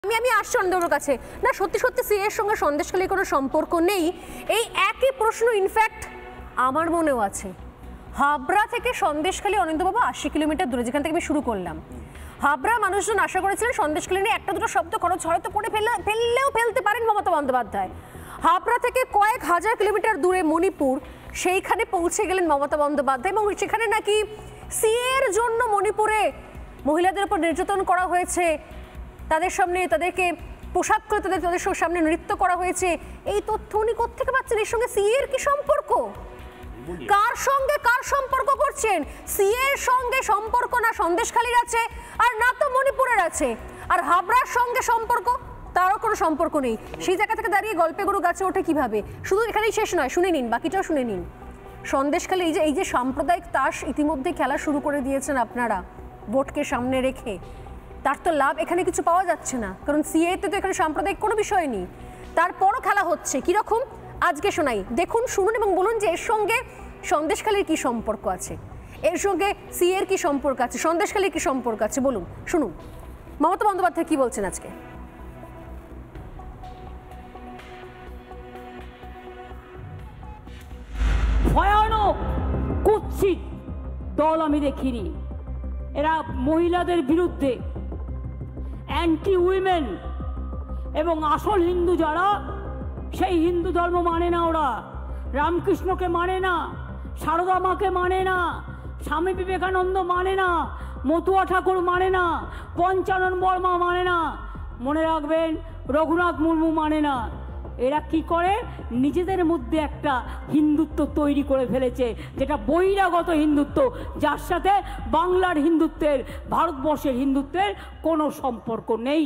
আমি আসছি অন্যদের কাছে না সত্যি সত্যি সিএ এর সঙ্গে সন্দেশখালীর কোনো সম্পর্ক নেই। এই একই প্রশ্ন ইনফ্যাক্ট আমার মনেও আছে। হাবড়া থেকে সন্দেশখালী অনিন্দ্যবাবু 80 কিলোমিটার দূরে, যেখান থেকে আমি শুরু করলাম। হাবড়া মানুষজন আশা করেছিলেন সন্দেশখালী নিয়ে একটা দুটো শব্দ খরচ হয়তো করে ফেললেও ফেলতে পারেন মমতা বন্দ্যোপাধ্যায়। হাবড়া থেকে কয়েক হাজার কিলোমিটার দূরে মণিপুর, সেইখানে পৌঁছে গেলেন মমতা বন্দ্যোপাধ্যায় এবং সেখানে নাকি সিএ এর জন্য মণিপুরে মহিলাদের উপর নির্যাতন করা হয়েছে, তাদের সামনে তাদেরকে পোশাক করে তাদের সামনে নৃত্য করা হয়েছে। এই তথ্য উনি কোত্থেকে পাচ্ছেন? এর সঙ্গে সিএ এর কি সম্পর্ক? কার সঙ্গে কার সম্পর্ক করছেন? সিএ এর সঙ্গে সম্পর্ক না সন্দেশখালীর আছে আর না তো মণিপুরের আছে। আর হাবড়ার সঙ্গে সম্পর্ক, তারও কোনো সম্পর্ক নেই। সেই জায়গা থেকে দাঁড়িয়ে গল্পে গরু গাছে ওঠে কিভাবে? শুধু এখানেই শেষ নয়, শুনে নিন, বাকিটাও শুনে নিন। সন্দেশখালী এই যে সাম্প্রদায়িক তাস ইতিমধ্যে খেলা শুরু করে দিয়েছেন আপনারা ভোটকে সামনে রেখে, তার তো লাভ এখানে কিছু পাওয়া যাচ্ছে না, কারণ সিএতে তো এখানে সাম্প্রদায়িক কোনো বিষয় নেই। তারপরও খেলা হচ্ছে কিরকম আজকে শোনাই, দেখুন, শুনুন এবং বলুন যে এর সঙ্গে সন্দেশখালীর কি সম্পর্ক আছে, এর সঙ্গে সিএ এর কি সম্পর্ক আছে, সন্দেশখালীর কি সম্পর্ক আছে, বলুন, শুনুন মমতা বন্দ্যোপাধ্যায় কি বলছেন আজকে। ভয়ানক কুৎসিত দল আমি দেখিনি। এরা মহিলাদের বিরুদ্ধে অ্যান্টি উইমেন এবং আসল হিন্দু যারা, সেই হিন্দু ধর্ম মানে না, ওরা রামকৃষ্ণকে মানে না, সারদা মাকে মানে না, স্বামী বিবেকানন্দ মানে না, মতুয়া ঠাকুর মানে না, পঞ্চানন বর্মা মানে না, মনে রাখবেন রঘুনাথ মুর্মু মানে না। এরা কি করে? নিজেদের মধ্যে একটা হিন্দুত্ব তৈরি করে ফেলেছে, যেটা বহিরাগত হিন্দুত্ব, যার সাথে বাংলার হিন্দুত্বের, ভারতবর্ষের হিন্দুত্বের কোনো সম্পর্ক নেই।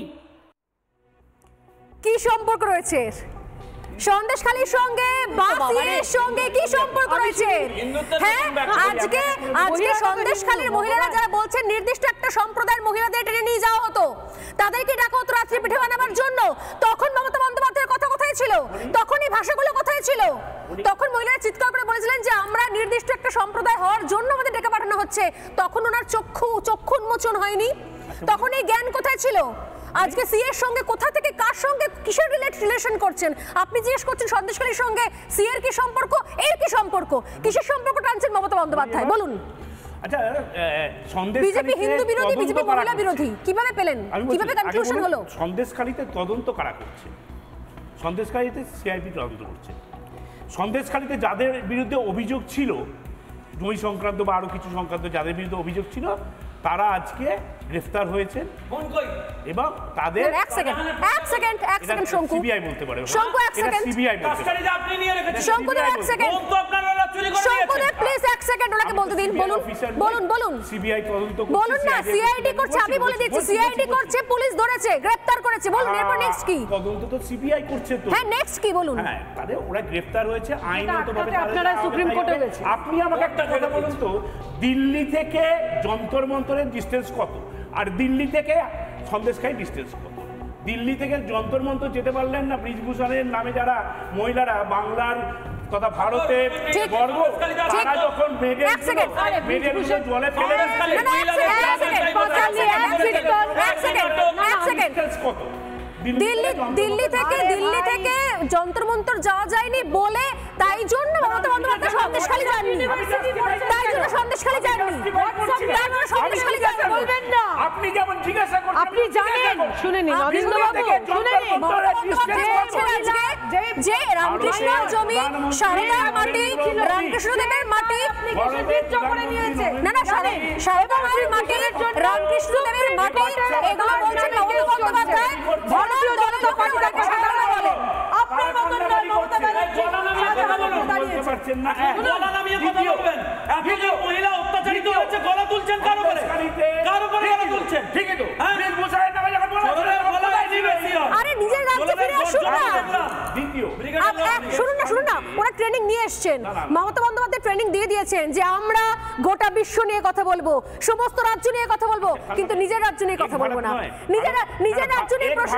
কি সম্পর্ক রয়েছে সন্দেশখালীর সঙ্গে বা সিএর সঙ্গে? কি সম্পর্ক রয়েছে? হ্যাঁ, আজকে সন্দেশখালীর মহিলারা যারা বলছেন নির্দিষ্ট একটা সম্প্রদায়ের মহিলাদের টেনে নিয়ে যাওয়া হতো, তাদেরকে ডাকা হতো রাত্রি পিঠে বানাবার জন্য, তখন মমতা বন্দ্যোপাধ্যায়ের কথা কোথায় ছিল? তখন এই ভাষাগুলো কোথায় ছিল? তখন মহিলারা চিৎকার করে বলেছিলেন যে আমরা নির্দিষ্ট একটা সম্প্রদায় হওয়ার জন্য আমাদের ডেকে পাঠানো হচ্ছে। তখন ওনার চক্ষু উন্মোচন হয়নি, তখন এই জ্ঞান কোথায় ছিল? আজকে সিএ এর সঙ্গে কোথা থেকে কার সঙ্গে কিসের রিলেশন করছেন? আপনি জিজ্ঞেস করছেন সন্দেশখালীর সঙ্গে সিএ এর কি সম্পর্ক, এর কি সম্পর্ক, কিসের সম্পর্ক টানছেন মমতা বন্দ্যোপাধ্যায়, বলুন। আচ্ছা, বিজেপি হিন্দু বিরোধী, বিজেপি মহিলা বিরোধী, কিভাবে পেলেন, কিভাবে কনফিউশন হলো? সন্দেশখালীতে তদন্ত কারা করছে? সন্দেশখালীতে সিআইডি তদন্ত করছে। সন্দেশখালীতে যাদের বিরুদ্ধে অভিযোগ ছিল, জমি সংক্রান্ত বা আরো কিছু সংক্রান্ত যাদের বিরুদ্ধে অভিযোগ ছিল, তারা আজকে গ্রেফতার হয়েছেন এবং তাদের এক সেকেন্ড শঙ্কু, সিবিআই বলতে পারে, শঙ্কু এক সেকেন্ড, সিবিআই বলতে পারে, আপনি নিয়ে রেখেছেন শঙ্কু এক সেকেন্ড, শঙ্কু প্লিজ এক সেকেন্ড ওনাকে বলতে দিন, বলুন সিবিআই তদন্ত করছে, বলুন না, সিআইডি করছে, আমি বলে দিচ্ছি সিআইডি করছে, পুলিশ ধরেছে, গ্রেফতার করেছে, বলুন এরপর নেক্সট কি? তদন্ত তো সিবিআই করছে, তো হ্যাঁ নেক্সট কি বলুন? হ্যাঁ, তাহলে ওরা গ্রেফতার হয়েছে আইনগতভাবে, আপনারা সুপ্রিম কোর্টে গেছে। আপনি আমাকে একটা কথা বলুন তো, দিল্লি থেকে যন্তর মন্তরের ডিস্টেন্স কত, আর দিল্লি থেকে সন্দেশখালী ডিস্টেন্স কত? দিল্লি থেকে যন্তর মন্তর যেতে পারলেন না ব্রিজভূষণের নামে যারা মহিলারা বাংলার তথা ভারতের গর্ব, তারা যখন জলে ফেলে কত? দিল্লি থেকে যন্তর মন্তর যাওয়া যায়নি বলে তাই জন্য মমতা বন্দ্যোপাধ্যায় সন্দেশখালী যাননি, তাই জন্য সন্দেশখালী যাননি, সন্দেশখালী যাননি বলবেন না। আপনি যেমন জিজ্ঞাসা করছেন, আপনি জানেন, শুনে নিন অনিন্দ্যবাবু, শুনে নিন যে রামকৃষ্ণের জমি, সারদার মাটি, রামকৃষ্ণদেবের মাটি, না সারদা মাটির মাটি, রামকৃষ্ণদেবের মাটি, এগুলো বলছেন মমতা বন্দ্যোপাধ্যায়। আপনার মতন নয় মমতা ব্যানার্জি, মহিলা অত্যাচারিত হচ্ছে, গলা তুলছেন কার উপরে? গলা তুলছেন, ঠিকই তো। আরে নিজের রাজ্যে ফিরে আসুন না, শুনুন না, ওরা ট্রেনিং নিয়ে এসছেন, মমতা বন্দ্যোপাধ্যায় ট্রেনিং দিয়ে দিয়েছেন যে আমরা গোটা বিশ্ব নিয়ে কথা বলবো, সমস্ত রাজ্য নিয়ে কথা বলবো, কিন্তু নিজের রাজ্য নিয়ে কথা বলবো না। নিজের রাজ্য নিয়ে প্রশ্ন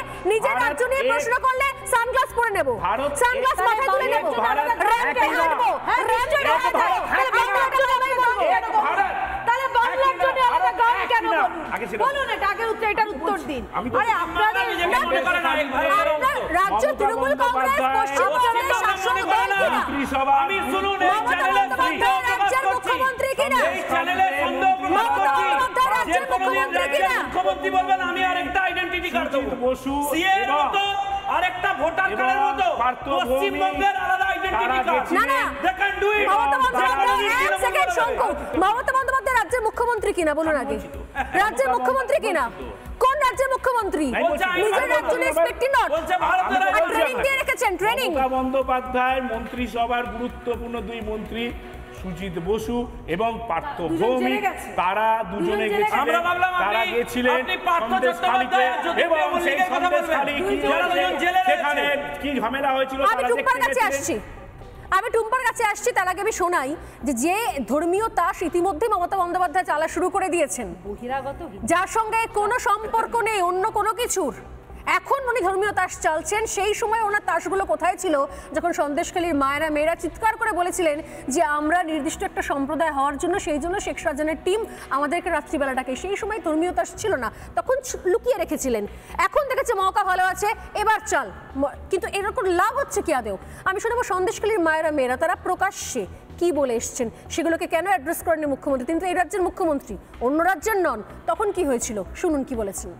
করলে সানগ্লাস পরে নেব, সানগ্লাস মাথায় তুলে নেব, র্যাম্পে হাঁটবো, তাহলে বাংলার জন্য আমরা গান কেন বলবো? আগে সেটা বলুন এটার উত্তর দিন। আমি তো- আরে আপনাদের আপনার রাজ্য তৃণমূল কংগ্রেস পশ্চিমবঙ্গের শাসক দল কিনা? মন্ত্রিসভা আমি শুনুন এই মমতা চ্যানেলে বন্দ্যোপাধ্যায় রাজ্যের মুখ্যমন্ত্রী কিনা? এই চ্যানেলে সন্দেহ প্রকাশ মমতা করছি বন্দ্যোপাধ্যায় যে রাজ্যের কোনোদিন মুখ্যমন্ত্রী রাজ্যের কিনা? মুখ্যমন্ত্রী বলবেন আমি আরেকটা আইডেন্টিটি কার্ড দেবো সুজিত বসু সিএর এবং মতো আরেকটা ভোটার এবং কার্ডের মতো পার্থভূমি পশ্চিমবঙ্গের আলাদা আইডেন্টিটি তারা কার্ড না না they can do it Mamata Bandyopadhyay এক সেকেন্ড শঙ্কু, মমতা বন্দ্যোপাধ্যায় রাজ্যের মুখ্যমন্ত্রী কিনা বলুন আগে। রাজ্যের মুখ্যমন্ত্রী কিনা? কোন রাজ্যের মুখ্যমন্ত্রী? নিজের রাজ্য রেসপেক্টিং নট। বলছে ভারতের আর ট্রেনিং দিয়ে রেখেছেন, ট্রেনিং। মমতা বন্দ্যোপাধ্যায় মন্ত্রিসভার গুরুত্বপূর্ণ দুই মন্ত্রী সুজিত বসু এবং পার্থ দুজন ভৌমিক, জেলে গেছে। তারা দুজনে দুজন জেলে গেছিলেন। আমরা ভাবলাম তারা আপনি- গেছিলেন আপনি পার্থ সন্দেশখালীতে চট্টোপাধ্যায় আর এবং জ্যোতিপ্রিয় সেই মল্লিকের কথা বলবেন। সন্দেশখালী কি যারা হয়েছে, দুজন জেলে রয়েছে। সেখানে কি ঝামেলা হয়েছিল আমি তারা টুম্পার দেখতে কাছে গেছিলেন। আসছি, আমি টুম্পার কাছে আসছি। তার আগে আমি শোনাই যে ধর্মীয় তাস ইতিমধ্যে মমতা বন্দ্যোপাধ্যায় চালা শুরু করে দিয়েছেন, বহিরাগত যার সঙ্গে কোনো সম্পর্ক নেই অন্য কোনো কিছুর। এখন উনি ধর্মীয় তাস চালছেন, সেই সময় ওনার তাসগুলো কোথায় ছিল যখন সন্দেশখালীর মায়েরা মেয়েরা চিৎকার করে বলেছিলেন যে আমরা নির্দিষ্ট একটা সম্প্রদায় হওয়ার জন্য, সেই জন্য শেখ শাহজাহানের টিম আমাদেরকে রাত্রিবেলাটাকে, সেই সময় ধর্মীয় তাস ছিল না, তখন লুকিয়ে রেখেছিলেন। এখন দেখেছে মৌকা ভালো আছে, এবার চাল। কিন্তু এরকম লাভ হচ্ছে কি আদেও? আমি শোনাবো সন্দেশখালীর মায়েরা মেয়েরা তারা প্রকাশ্যে কি বলে এসছেন, সেগুলোকে কেন অ্যাড্রেস করেননি মুখ্যমন্ত্রী? তিনি তো এই রাজ্যের মুখ্যমন্ত্রী, অন্য রাজ্যের নন। তখন কি হয়েছিল শুনুন কি বলেছেন।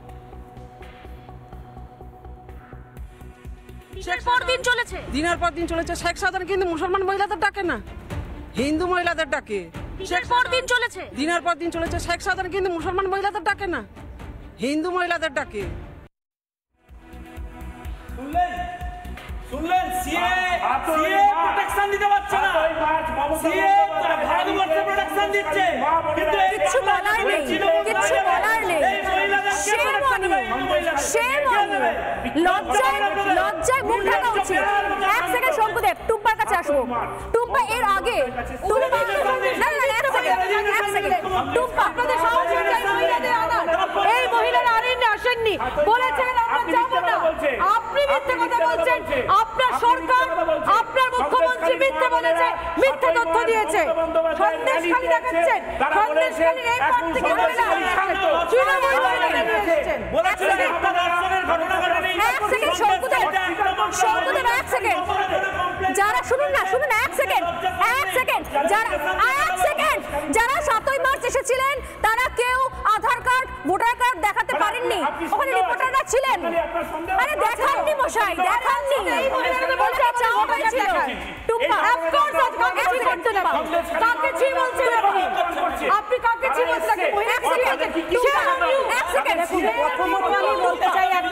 দিনের পর দিন চলেছে। শেখ শাহজাহান কিন্তু মুসলমান মহিলাদের ডাকে না, হিন্দু মহিলাদের ডাকে। দিনের পর দিন চলেছে। শেখ শাহজাহান কিন্তু মুসলমান মহিলাদের ডাকে না, হিন্দু মহিলাদের ডাকে। শুনলেন সিএ আতই মার্চ। প্রোটেকশন দিতে পারছে না আতই মার্চ মমতা সিএ বন্দ্যোপাধ্যায় ভারতবর্ষে প্রোটেকশন দিচ্ছে মা বোনেরা কিন্তু এই কিচ্ছু বলার নেই, কিচ্ছু বলার নেই। এই মহিলাদের কে Shame protection on দেবে? you. এই মহিলাদের? Shame K on you. দেবে? লজ্জায় মুখ ঢাকা উচিত। এক সেকেন্ড শঙ্কুদেব, টুম্পার কাছে আসবো। টুম্পা এর আগে টুম্পা না না এক সেকেন্ড টুম্পা আপনাদের সাহস হয়েছে এই মহিলাদের আনার। এই মহিলারা আনেননি, আসেননি, বলেছেন আমরা যাব না। আপনি মিথ্যে কথা বলছেন। আপনার সরকার, আপনার মুখ্যমন্ত্রী মিথ্যে বলেছে, মিথ্যে তথ্য দিয়েছে। সন্দেশখালী দেখাচ্ছেন, সন্দেশখালীর এই পার থেকে মহিলা তৃণমূল মহিলাকে নিয়ে এসেছেন। বলেছেন আপনার দর্শনের ঘটনা ঘটেনি এক সেকেন্ড শঙ্কুদেব, শঙ্কুদেব এক সেকেন্ড। যারা শুনুন না, শুনুন এক সেকেন্ড, যারা 7ই মার্চ এসেছিলেন তারা কেউ আধার কার্ড ভোটার কার্ড দেখাতে পারেননি, ওখানে রিপোর্টাররা ছিলেন। আরে দেখাননি মশাই, দেখাননি। এই মহিলারা বলতে চাওয়া হয়েছিল টুম্পা। অফ কোর্স কাকে ছি করতে না, কাকে ছি বলছেন আপনি? আপনি কাকে ছি বলছেন? এক সেকেন্ড, প্রথমত আমি বলতে চাই